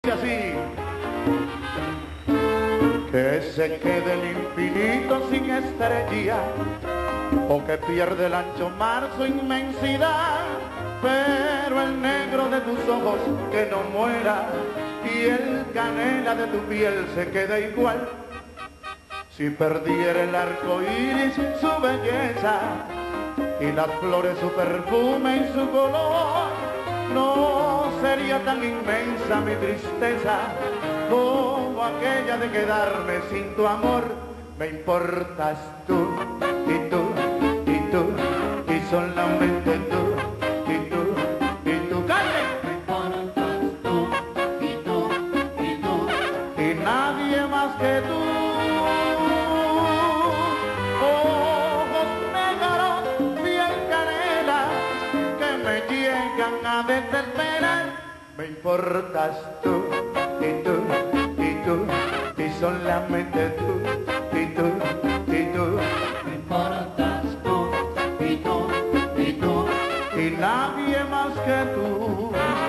Así que se quede el infinito sin estrella o que pierde el ancho mar su inmensidad, pero el negro de tus ojos que no muera y el canela de tu piel se queda igual. Si perdiera el arco iris su belleza y las flores su perfume y su color, no sería tan inmensa mi tristeza como aquella de quedarme sin tu amor. Me importas tú, y tú, y tú, y solamente tú, y tú, y tú, ¡calle! Me importas tú, y tú, y tú, Y nadie más que tú. Ojos negros, piel canela, que me llegan a desesperar. Me importas tú, y tú, y tú, y solamente tú, y tú, y tú, me importas tú, y tú, y tú, y nadie más que tú.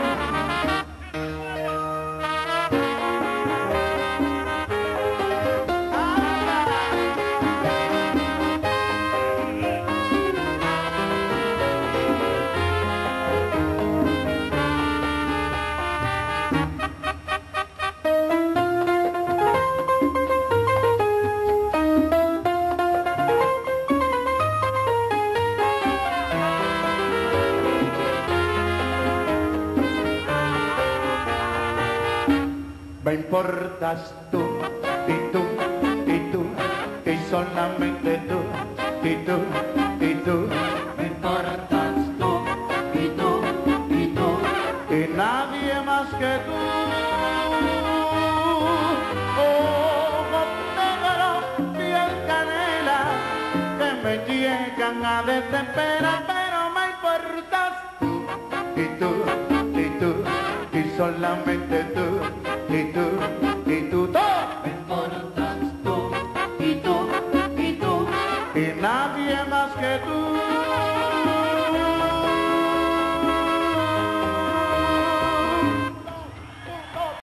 Me importas tú, y tú, y tú, y solamente tú, y tú, y tú, me importas tú, y tú, y tú, y nadie más que tú. Ojos negros, piel canela, que me llegan a desesperar, pero me importas tú, y tú, y tú, y solamente tú, y tú, y tú, todo. me importas tú, y tú, y tú, Y nadie más que tú.